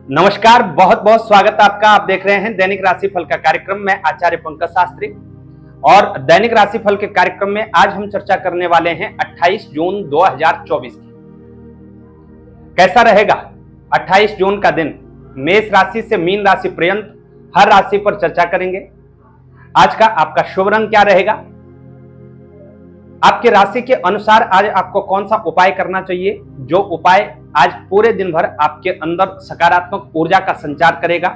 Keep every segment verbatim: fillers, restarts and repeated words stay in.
नमस्कार, बहुत बहुत स्वागत है आपका। आप देख रहे हैं दैनिक राशिफल का कार्यक्रम। मैं आचार्य पंकज शास्त्री और दैनिक राशिफल के कार्यक्रम में आज हम चर्चा करने वाले हैं अट्ठाईस जून दो हज़ार चौबीस की। कैसा रहेगा अट्ठाईस जून का दिन। मेष राशि से मीन राशि पर्यंत हर राशि पर चर्चा करेंगे। आज का आपका शुभ रंग क्या रहेगा, आपकी राशि के अनुसार आज आपको कौन सा उपाय करना चाहिए, जो उपाय आज पूरे दिन भर आपके अंदर सकारात्मक ऊर्जा का संचार करेगा।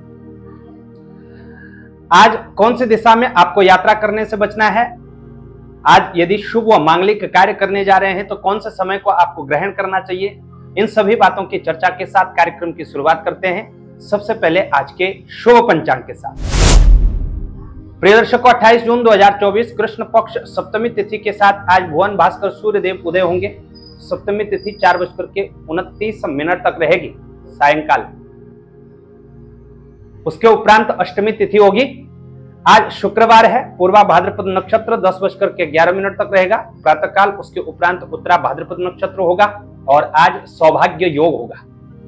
आज कौन सी दिशा में आपको यात्रा करने से बचना है। आज यदि शुभ व मांगलिक कार्य करने जा रहे हैं तो कौन से समय को आपको ग्रहण करना चाहिए। इन सभी बातों की चर्चा के साथ कार्यक्रम की शुरुआत करते हैं। सबसे पहले आज के शुभ पंचांग के साथ। प्रिय दर्शकों, अट्ठाईस जून दो हज़ार चौबीस कृष्ण पक्ष सप्तमी तिथि के साथ आज भुवन भास्कर सूर्य देव उदय होंगे। सप्तमी तिथि चार बजकर के उनतीस मिनट तक रहेगी सायंकाल। उसके उपरांत अष्टमी तिथि होगी। आज शुक्रवार है। पूर्वा भाद्रपद नक्षत्र दस बजकर के ग्यारह मिनट तक रहेगा प्रातःकाल। उसके उपरांत उत्तरा भाद्रपद नक्षत्र होगा और आज सौभाग्य योग होगा।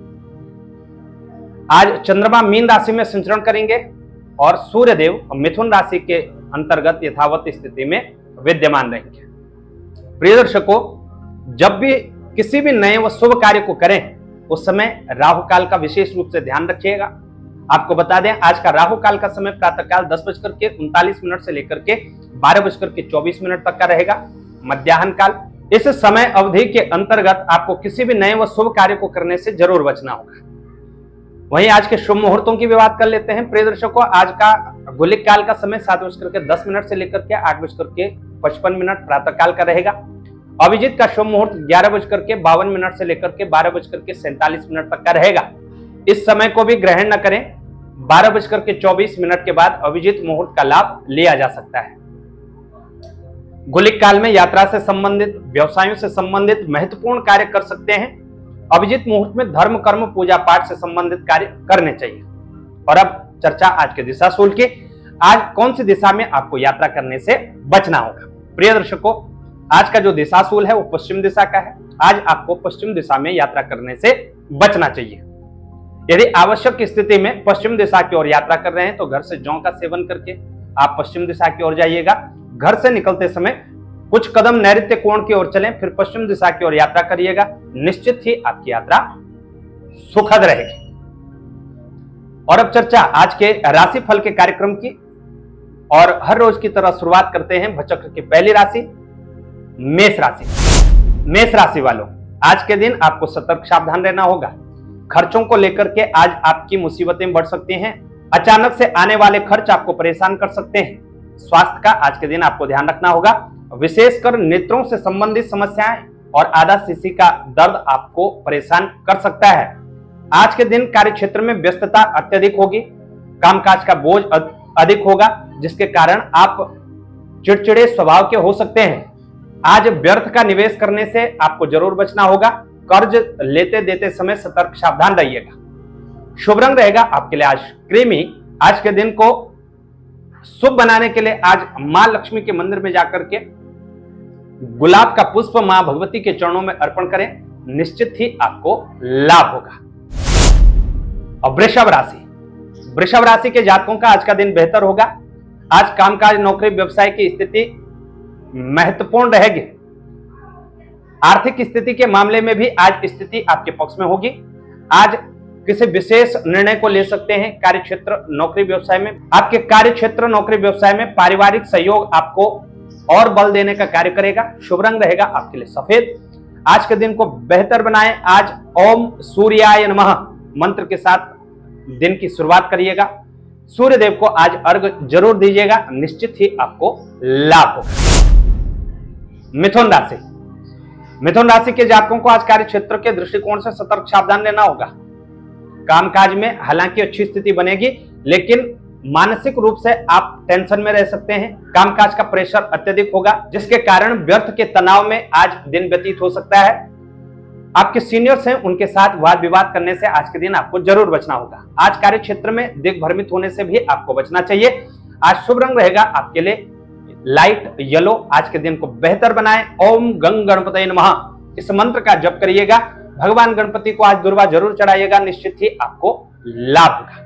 आज चंद्रमा मीन राशि में संचरण करेंगे और सूर्य देव मिथुन राशि के अंतर्गत यथावत स्थिति में विद्यमान रहेंगे। प्रिय दर्शकों, जब भी किसी भी नए व शुभ कार्य को करें उस समय राहु काल का विशेष रूप से ध्यान रखिएगा। आपको बता दें, आज का राहु काल का समय प्रातःकाल दस बजकर के उनतालीस मिनट से लेकर के बारह बजकर के चौबीस मिनट तक का रहेगा मध्याह्न काल। इस समय अवधि के अंतर्गत आपको किसी भी नए व शुभ कार्य को करने से जरूर बचना होगा। वहीं आज के शुभ मुहूर्तों की भी बात कर लेते हैं। प्रिय दर्शकों, आज का गुलिक काल का समय सात बजकर के दस मिनट से लेकर के आठ बजकर के पचपन मिनट प्रातःकाल का रहेगा। अभिजीत का शुभ मुहूर्त ग्यारह बजकर के बावन मिनट से लेकर के बारह बजकर के सैंतालीस मिनट तक का रहेगा। इस समय को भी ग्रहण न करें। बारह बजकर के चौबीस मिनट के बाद अभिजीत मुहूर्त का लाभ लिया जा सकता है। गुलिक काल में यात्रा से संबंधित, व्यवसायों से संबंधित महत्वपूर्ण कार्य कर सकते हैं। अभिजीत मुहूर्त में धर्म कर्म पूजा पाठ से संबंधित कार्य करने चाहिए। और अब चर्चा आज के दिशाशूल की। आज कौन सी दिशा में आपको यात्रा करने से बचना होगा। प्रिय दर्शकों, आज का जो दिशाशूल है वो पश्चिम दिशा का है। आज आपको पश्चिम दिशा में यात्रा करने से बचना चाहिए। यदि आवश्यक स्थिति में पश्चिम दिशा की ओर यात्रा कर रहे हैं तो घर से जौ का सेवन करके आप पश्चिम दिशा की ओर जाइएगा। घर से निकलते समय कुछ कदम नैऋत्य कोण की ओर चलें, फिर पश्चिम दिशा की ओर यात्रा करिएगा। निश्चित ही आपकी यात्रा सुखद रहेगी। और अब चर्चा आज के राशिफल के कार्यक्रम की। और हर रोज की तरह शुरुआत करते हैं भचक्र की पहली राशि मेष राशि। मेष राशि वालों, आज के दिन आपको सतर्क सावधान रहना होगा। खर्चों को लेकर के आज आपकी मुसीबतें बढ़ सकती हैं। अचानक से आने वाले खर्च आपको परेशान कर सकते हैं। स्वास्थ्य का आज के दिन आपको ध्यान रखना होगा। विशेषकर नेत्रों से संबंधित समस्याएं और आधा शीशी का दर्द आपको परेशान कर सकता है। आज के दिन कार्य क्षेत्र में व्यस्तता अत्यधिक होगी। कामकाज का बोझ अधिक होगा, जिसके कारण आप चिड़चिड़े स्वभाव के हो सकते हैं। आज व्यर्थ का निवेश करने से आपको जरूर बचना होगा। कर्ज लेते देते समय सतर्क सावधान रहिएगा। शुभ रंग रहेगा आपके लिए आज क्रीमी। आज के दिन को शुभ बनाने के लिए आज मां लक्ष्मी के मंदिर में जाकर के गुलाब का पुष्प मां भगवती के चरणों में अर्पण करें। निश्चित ही आपको लाभ होगा। और वृषभ राशि, वृषभ राशि के जातकों का आज का दिन बेहतर होगा। आज कामकाज, नौकरी, व्यवसाय की स्थिति महत्वपूर्ण रहेगी। आर्थिक स्थिति के मामले में भी आज स्थिति आपके पक्ष में होगी। आज किसी विशेष निर्णय को ले सकते हैं। कार्य क्षेत्र, नौकरी, व्यवसाय में आपके कार्य क्षेत्र, नौकरी, व्यवसाय में पारिवारिक सहयोग आपको और बल देने का कार्य करेगा। शुभ रंग रहेगा आपके लिए सफेद। आज के दिन को बेहतर बनाएं। आज ओम सूर्याय नमः मंत्र के साथ दिन की शुरुआत करिएगा। सूर्य देव को आज अर्घ जरूर दीजिएगा। निश्चित ही आपको लाभ होगा। मिथुन राशि, मिथुन राशि के जातकों को आज कार्य क्षेत्र के दृष्टिकोण से सतर्क सावधान रहना होगा। कामकाज में हालांकि अच्छी स्थिति बनेगी, लेकिन मानसिक रूप से आप टेंशन में रह सकते हैं। कामकाज का प्रेशर अत्यधिक होगा, जिसके कारण व्यर्थ के तनाव में आज दिन व्यतीत हो सकता है। आपके सीनियर्स हैं, उनके साथ वाद विवाद करने से आज के दिन आपको जरूर बचना होगा। आज कार्य क्षेत्र में दिग्भ्रमित होने से भी आपको बचना चाहिए। आज शुभ रंग रहेगा आपके लिए लाइट येलो। आज के दिन को बेहतर बनाएं। ओम गंग गणपतये नमः इस मंत्र का जप करिएगा। भगवान गणपति को आज दुर्वा जरूर चढ़ाइएगा, निश्चित ही आपको लाभ होगा।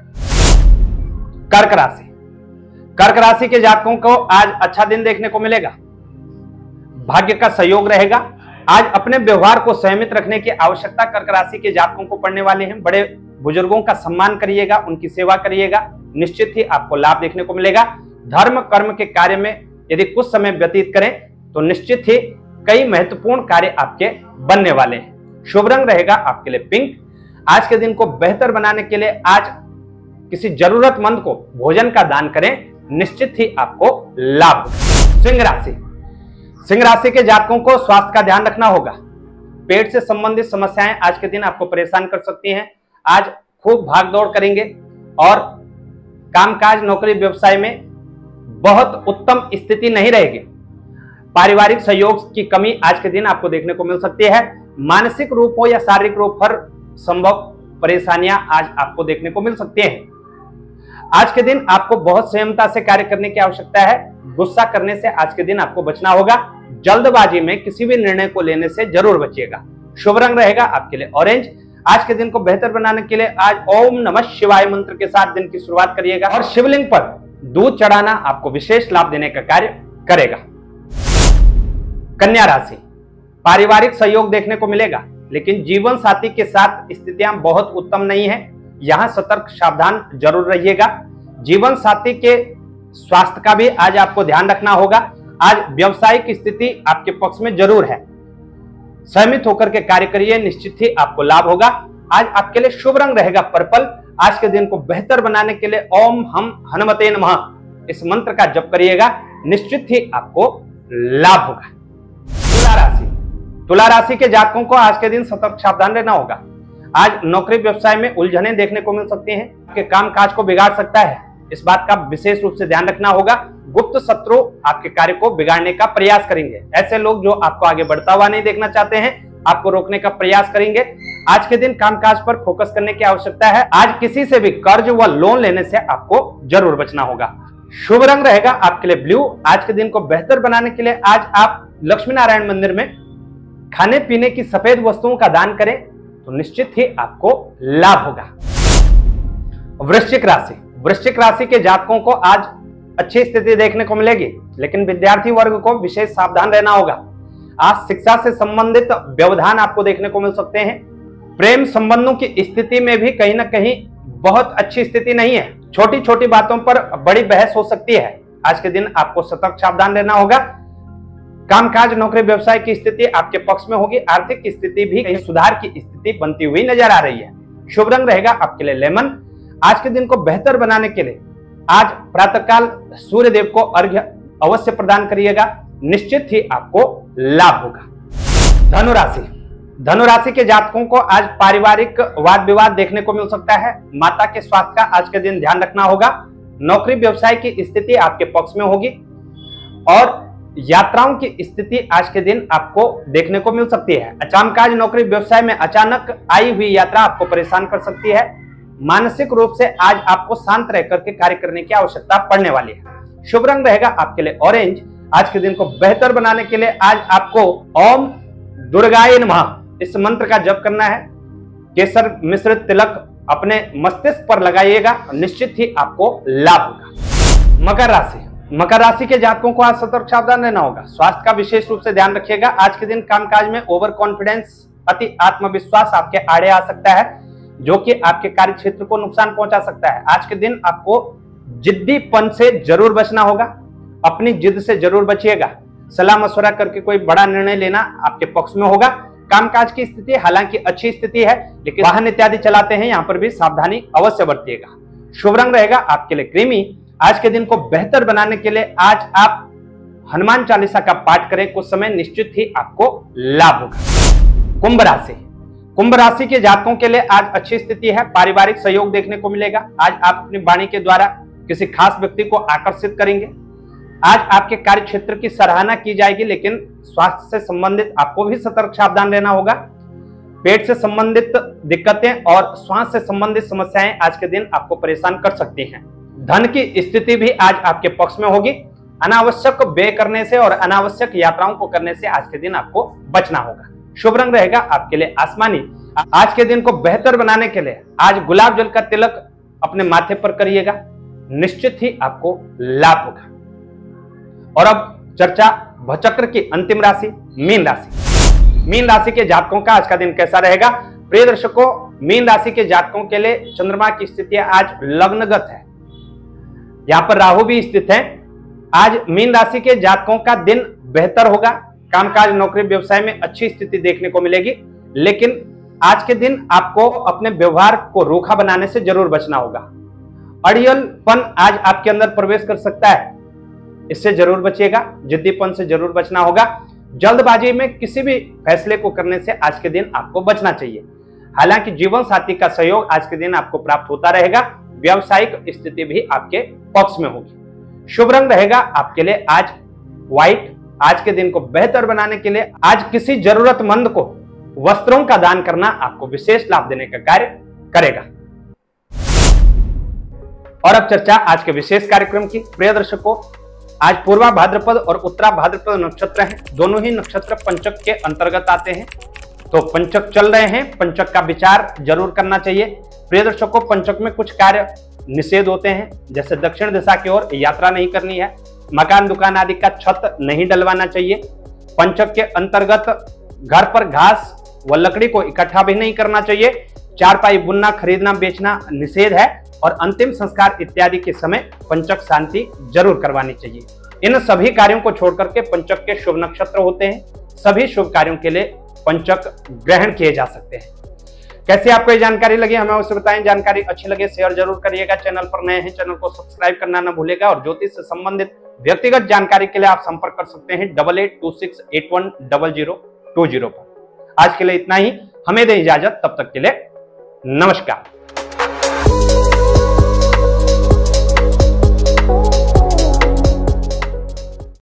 कर्क राशि, कर्क राशि के जातकों को आज अच्छा दिन देखने को मिलेगा। भाग्य का सहयोग रहेगा। आज अपने व्यवहार को संयमित रखने की आवश्यकता कर्क राशि के जातकों को पड़ने वाले हैं। बड़े बुजुर्गों का सम्मान करिएगा, उनकी सेवा करिएगा, निश्चित ही आपको लाभ देखने को मिलेगा। धर्म कर्म के कार्य में यदि कुछ समय व्यतीत करें तो निश्चित ही कई महत्वपूर्ण कार्य आपके बनने वाले हैं। शुभ रंग रहेगा आपके लिए पिंक। आज के दिन को बेहतर बनाने के लिए आज किसी जरूरतमंद को भोजन का दान करें, निश्चित ही आपको लाभ होगा। सिंह राशि, सिंह राशि के जातकों को स्वास्थ्य का ध्यान रखना होगा। पेट से संबंधित समस्याएं आज के दिन आपको परेशान कर सकती हैं। आज खूब भाग दौड़ करेंगे और कामकाज नौकरी व्यवसाय में बहुत उत्तम स्थिति नहीं रहेगी। पारिवारिक सहयोग की कमी आज के दिन आपको देखने को मिल सकती है। मानसिक रूप हो या शारीरिक रूप पर संभव परेशानियां आज आपको देखने को मिल सकती हैं। आज के दिन आपको बहुत संयमता से कार्य करने की आवश्यकता है। गुस्सा करने से आज के दिन आपको बचना होगा। जल्दबाजी में किसी भी निर्णय को लेने से जरूर बचिएगा। शुभ रंग रहेगा आपके लिए ऑरेंज। आज के दिन को बेहतर बनाने के लिए आज ओम नमः शिवाय मंत्र के साथ दिन की शुरुआत करिएगा और शिवलिंग पर दूध चढ़ाना आपको विशेष लाभ देने का कार्य करेगा। कन्या राशि, पारिवारिक सहयोग देखने को मिलेगा, लेकिन जीवन साथी के साथ स्थितियां बहुत उत्तम नहीं है। यहां सतर्क सावधान जरूर रहिएगा। जीवन साथी के स्वास्थ्य का भी आज आपको ध्यान रखना होगा। आज व्यवसायिक स्थिति आपके पक्ष में जरूर है। संयमित होकर के कार्य करिए, निश्चित ही आपको लाभ होगा। आज आपके लिए शुभ रंग रहेगा पर्पल। आज के दिन को बेहतर बनाने के लिए ओम हम हनुमते नमः इस मंत्र का जप करिएगा, निश्चित ही आपको लाभ होगा। तुला राशि, तुला राशि के जातकों को आज के दिन सतर्क सावधान रहना होगा। आज नौकरी व्यवसाय में उलझने देखने को मिल सकती हैं। आपके कामकाज को बिगाड़ सकता है, इस बात का विशेष रूप से ध्यान रखना होगा। गुप्त शत्रु आपके कार्य को बिगाड़ने का प्रयास करेंगे। ऐसे लोग जो आपको आगे बढ़ता हुआ नहीं देखना चाहते हैं, आपको रोकने का प्रयास करेंगे। आज के दिन कामकाज पर फोकस करने की आवश्यकता है। आज किसी से भी कर्ज व लोन लेने से आपको जरूर बचना होगा। शुभ रंग रहेगा आपके लिए ब्लू। आज के दिन को बेहतर बनाने के लिए आज आप लक्ष्मी नारायण मंदिर में खाने पीने की सफेद वस्तुओं का दान करें तो निश्चित ही आपको लाभ होगा। वृश्चिक राशि, वृश्चिक राशि के जातकों को आज अच्छी स्थिति देखने को मिलेगी, लेकिन विद्यार्थी वर्ग को विशेष सावधान रहना होगा। आज शिक्षा से संबंधित व्यवधान आपको देखने को मिल सकते हैं। प्रेम संबंधों की स्थिति में भी कहीं ना कहीं बहुत अच्छी स्थिति नहीं है। छोटी छोटी बातों पर बड़ी बहस हो सकती है। आज के दिन आपको सतर्क सावधान रहना होगा। कामकाज नौकरी व्यवसाय की स्थिति आपके पक्ष में होगी। आर्थिक स्थिति भी कहीं सुधार की स्थिति बनती हुई नजर आ रही है। शुभ रंग रहेगा आपके लिए लेमन। आज के दिन को बेहतर बनाने के लिए आज प्रातःकाल सूर्य देव को अर्घ्य अवश्य प्रदान करिएगा, निश्चित ही आपको लाभ होगा। धनुराशि, धनुराशि के जातकों को आज पारिवारिक वाद विवाद देखने को मिल सकता है। माता के स्वास्थ्य का आज के दिन ध्यान रखना होगा। नौकरी व्यवसाय की स्थिति आपके पक्ष में होगी और यात्राओं की स्थिति आज के दिन आपको देखने को मिल सकती है। कामकाज नौकरी व्यवसाय में अचानक आई हुई यात्रा आपको परेशान कर सकती है। मानसिक रूप से आज आपको शांत रह करके कार्य करने की आवश्यकता पड़ने वाली है। शुभ रंग रहेगा आपके लिए ऑरेंज। आज के दिन को बेहतर बनाने के लिए आज आपको ओम दुर्गाय नमः इस मंत्र का जप करना है। केसर मिश्रित तिलक अपने मस्तिष्क पर लगाइएगा, निश्चित ही आपको लाभ होगा। मकर राशि, मकर राशि के जातकों को आज सतर्क सावधान रहना होगा। स्वास्थ्य का विशेष रूप से ध्यान रखिएगा। आज के दिन कामकाज में ओवर कॉन्फिडेंस, अति आत्मविश्वास आपके आड़े आ सकता है, जो कि आपके कार्य क्षेत्र को नुकसान पहुंचा सकता है। आज के दिन आपको जिद्दीपन से जरूर बचना होगा। अपनी जिद से जरूर बचिएगा। सलाह मशवरा करके कोई बड़ा निर्णय लेना आपके पक्ष में होगा। कामकाज की स्थिति हालांकि अच्छी स्थिति है, लेकिन वाहन इत्यादि चलाते हैं, यहां पर भी सावधानी अवश्य बरतिएगा। शुभ रंग रहेगा आपके लिए क्रीमी। आज के दिन को बेहतर बनाने के लिए आज आप हनुमान चालीसा का पाठ करें कुछ समय, निश्चित ही आपको लाभ होगा। कुंभ राशि, कुंभ राशि के जातकों के लिए आज अच्छी स्थिति है। पारिवारिक सहयोग देखने को मिलेगा। आज आप अपनी वाणी के द्वारा किसी खास व्यक्ति को आकर्षित करेंगे। आज आपके कार्य क्षेत्र की सराहना की जाएगी, लेकिन स्वास्थ्य से संबंधित आपको भी सतर्क सावधान रहना होगा। पेट से संबंधित दिक्कतें और श्वास से संबंधित समस्याएं आज के दिन आपको परेशान कर सकती हैं। धन की स्थिति भी आज आपके पक्ष में होगी। अनावश्यक व्यय करने से और अनावश्यक यात्राओं को करने से आज के दिन आपको बचना होगा। शुभ रंग रहेगा आपके लिए आसमानी। आज के दिन को बेहतर बनाने के लिए आज गुलाब जल का तिलक अपने माथे पर करिएगा, निश्चित ही आपको लाभ होगा। और अब चर्चा भचक्र की अंतिम राशि मीन राशि। मीन राशि के जातकों का आज का दिन कैसा रहेगा? प्रिय दर्शकों, मीन राशि के जातकों के लिए चंद्रमा की स्थिति आज लग्नगत है, यहां पर राहु भी स्थित है। आज मीन राशि के जातकों का दिन बेहतर होगा, कामकाज नौकरी व्यवसाय में अच्छी स्थिति देखने को मिलेगी, लेकिन आज के दिन आपको अपने व्यवहार को रूखा बनाने से जरूर बचना होगा। अड़ियलपन आज आपके अंदर प्रवेश कर सकता है, इससे जरूर बचिएगा। जिद्दीपन से जरूर बचना होगा। जल्दबाजी में किसी भी फैसले को करने से आज के दिन आपको बचना चाहिए। हालांकि जीवन साथी का सहयोग आज के दिन आपको प्राप्त होता रहेगा। व्यावसायिक स्थिति भी आपके पक्ष में होगी। शुभ रंग रहेगा आपके लिए आज व्हाइट। आज के दिन को बेहतर बनाने के लिए आज किसी जरूरतमंद को वस्त्रों का दान करना आपको विशेष लाभ देने का कार्य करेगा। और अब चर्चा आज के विशेष कार्यक्रम की। प्रिय दर्शकों, आज पूर्वा भाद्रपद और उत्तरा भाद्रपद नक्षत्र हैं। दोनों ही नक्षत्र पंचक के अंतर्गत आते हैं, तो पंचक चल रहे हैं, पंचक का विचार जरूर करना चाहिए। प्रिय दर्शकों, पंचक में कुछ कार्य निषेध होते हैं, जैसे दक्षिण दिशा की ओर यात्रा नहीं करनी है, मकान दुकान आदि का छत नहीं डलवाना चाहिए। पंचक के अंतर्गत घर पर घास व लकड़ी को इकट्ठा भी नहीं करना चाहिए। चारपाई बुनना, खरीदना, बेचना निषेध है। और अंतिम संस्कार इत्यादि के समय पंचक शांति जरूर करवानी चाहिए। इन सभी कार्यों को छोड़कर के पंचक के शुभ नक्षत्र होते हैं। सभी शुभ कार्यों के लिए पंचक ग्रहण किए जा सकते हैं। कैसे आपको ये जानकारी लगी हमें अवश्य बताएं। जानकारी अच्छी लगे शेयर जरूर करिएगा। चैनल पर नए हैं, चैनल को सब्सक्राइब करना न भूलेगा। और ज्योतिष से संबंधित व्यक्तिगत जानकारी के लिए आप संपर्क कर सकते हैं double eight two six eight one double zero two zero पर। आज के लिए इतना ही, हमें दें इजाजत, तब तक के लिए नमस्कार।